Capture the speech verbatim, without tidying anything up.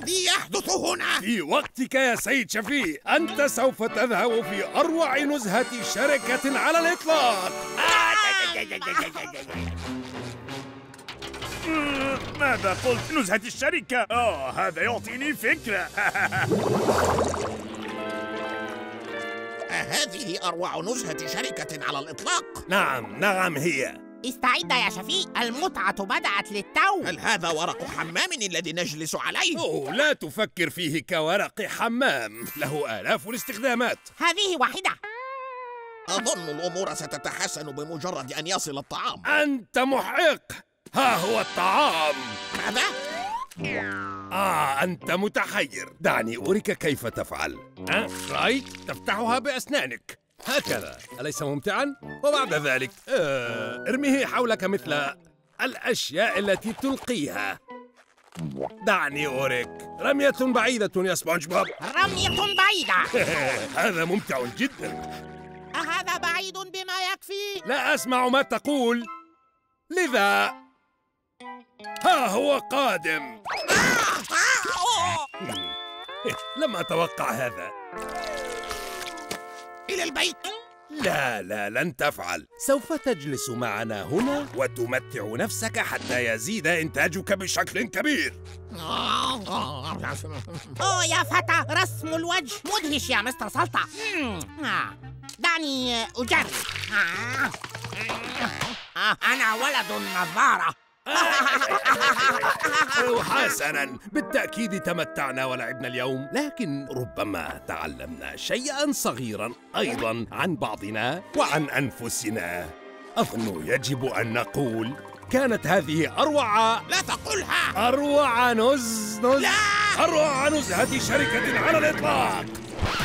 الذي يحدث هنا؟ في وقتك يا سيد شفيق، أنت سوف تذهب في أروع نزهة شركة على الإطلاق. ماذا قلت؟ نزهة الشركة؟ آه هذا يعطيني فكرة. هذه أروع نزهة شركة على الإطلاق. نعم نعم هي. استعد يا شفيق، المتعة بدأت للتو. هل هذا ورق حمام الذي نجلس عليه؟ أوه لا تفكر فيه كورق حمام، له آلاف الاستخدامات. هذه واحدة. أظن الأمور ستتحسن بمجرد أن يصل الطعام. أنت محق. ها هو الطعام. ماذا؟ آه أنت متحير. دعني أريك كيف تفعل. أه؟ رأيت؟ تفتحها بأسنانك هكذا، أليس ممتعا؟ وبعد ذلك آه ارميه حولك مثل الأشياء التي تلقيها. دعني أوريك. رمية بعيدة يا سبونج بوب. رمية بعيدة. هذا ممتع جدا. أهذا بعيد بما يكفي؟ لا أسمع ما تقول، لذا ها هو قادم. لم أتوقع هذا. إلى البيت؟ لا لا لن تفعل. سوف تجلس معنا هنا وتمتع نفسك حتى يزيد إنتاجك بشكل كبير. أوه يا فتى، رسم الوجه مدهش يا مستر سلطة. آه. دعني أجرب. آه. آه. أنا ولد النظارة. حسناً، بالتأكيد تمتعنا ولعبنا اليوم، لكن ربما تعلمنا شيئاً صغيراً أيضاً عن بعضنا وعن أنفسنا. أظن يجب أن نقول كانت هذه أروع لا تقولها. أروع نز نز لا. أروع نزهة شركة على الإطلاق.